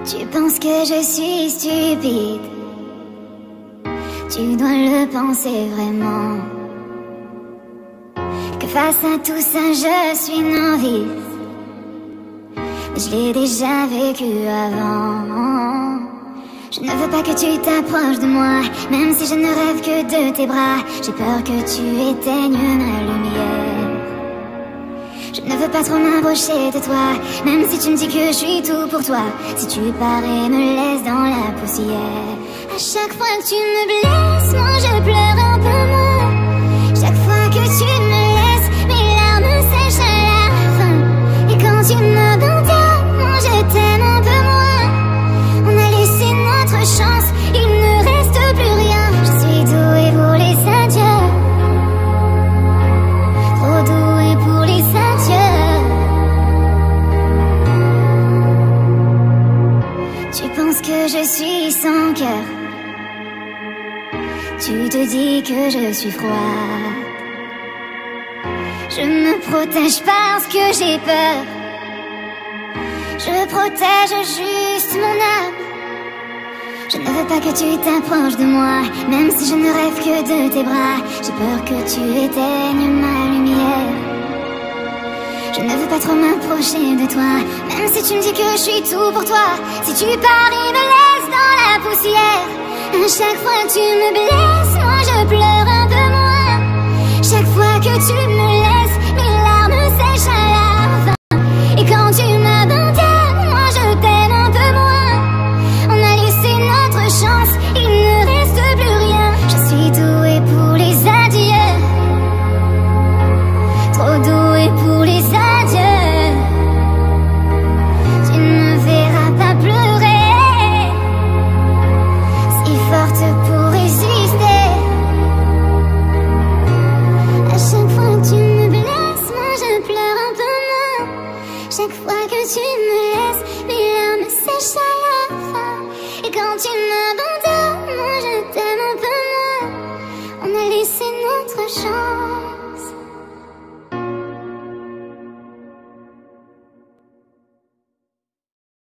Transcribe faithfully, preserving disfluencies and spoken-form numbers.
Tu penses que je suis stupide, tu dois le penser vraiment. Que face à tout ça je suis novice, je l'ai déjà vécu avant. Je ne veux pas que tu t'approches de moi, même si je ne rêve que de tes bras. J'ai peur que tu éteignes ma lumière. Je ne veux pas trop m'approcher de toi, même si tu me dis que je suis tout pour toi. Si tu pars et me laisses dans la poussière, à chaque fois que tu me blesses, moi je pleure un peu moins. Chaque fois que tu me laisses, mes larmes sèchent à la fin. Et quand tu m'abandonnes, moi je t'aime un peu moins. On a laissé notre chance, il ne reste plus rien. Je suis douée pour les adieux, trop douée pour les adieux. Tu penses que je suis sans cœur, tu te dis que je suis froide. Je me protège parce que j'ai peur, je protège juste mon âme. Je ne veux pas que tu t'approches de moi, même si je ne rêve que de tes bras. J'ai peur que tu éteignes ma lumière. Je ne veux pas trop m'approcher de toi, même si tu me dis que je suis tout pour toi. Si tu pars et me laisses dans la poussière, à chaque fois que tu me blesses, moi je pleure un peu moins. Chaque fois que tu me laisses, mes larmes sèchent à la fin. Et quand tu m'abandonnes, moi je t'aime un peu moins. On a laissé notre chance, il ne reste plus rien. Je suis douée pour les adieux, trop douée pour les adieux. Tu ne me verras pas pleurer, si forte pour résister. À chaque fois que tu me blesses, moi je pleure un peu moins. Chaque fois que tu me laisses, mes larmes sèchent à la fin. Et quand tu m'abandonnes, moi je t'aime un peu moins. On a laissé notre chance.